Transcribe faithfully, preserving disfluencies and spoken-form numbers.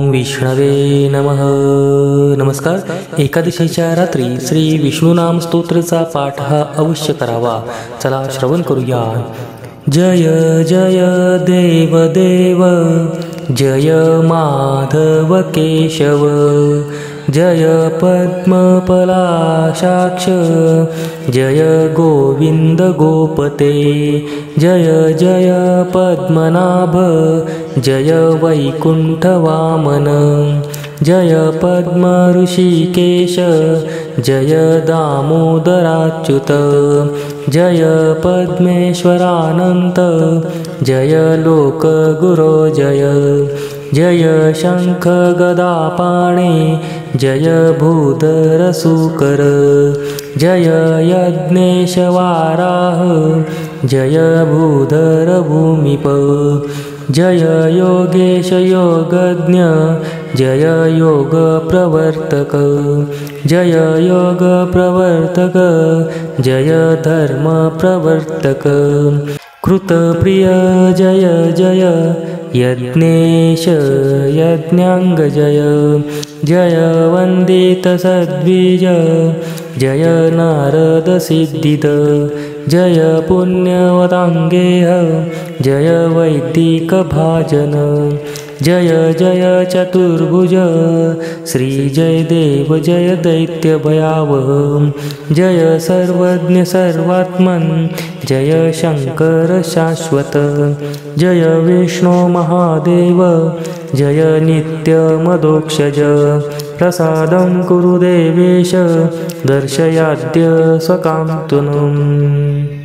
विष्णवे नमः. नमस्कार. एकादशीच्या रात्री श्री विष्णुनाम स्तोत्रचा पाठ हा अवश्य करावा. चला श्रवण करूया. जय जय देव देव, जय माधव केशव, जय पद्मपलाशाक्ष, जय गोविंद गोपते, जय जय पद्मनाभ, जय वैकुंठ वामन, जय पद्म ऋषिकेश, जय दामोदराच्युत, जय पद्मेश्वरानंत, जय लोकगुरो जय, जय शंख गदापाणे, जय भूधर सूकर, जय यज्ञेश वाराह, जय भूधर भूमिप, जय योगेश योगज्ञ, जय योग प्रवर्तक, जय योग प्रवर्तक, जय धर्म प्रवर्तक, कृतप्रिय जय जय, यज्ञेश यज्ञांग जय, जय वंदित सद्विज, जय नारद सिद्धिद, जय पुण्यवतांगेह, जय वैदिक भाजन, जय जय चतुर्भुज, श्री जय देव जय दैत्य भयावह, जय सर्वज्ञ सर्वात्मन, जय शंकर शाश्वत, जय विष्णु महादेव, जय नित्य मदोक्षज, प्रसादं कुरु देवेश, दर्शयाद्य स्वकांतुनम्.